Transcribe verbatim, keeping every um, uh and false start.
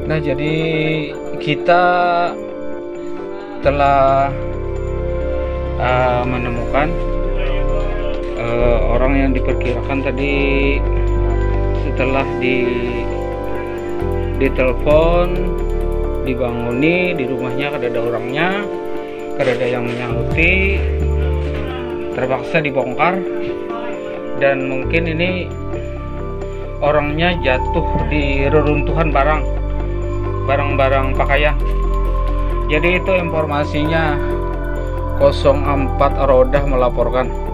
Nah, jadi kita telah uh, menemukan uh, orang yang diperkirakan tadi setelah di ditelepon, dibanguni di rumahnya, kada ada orangnya, kada ada yang menyauti, terpaksa dibongkar, dan mungkin ini orangnya jatuh di reruntuhan barang barang-barang pakaian. Jadi itu informasinya. nol empat Rodah melaporkan.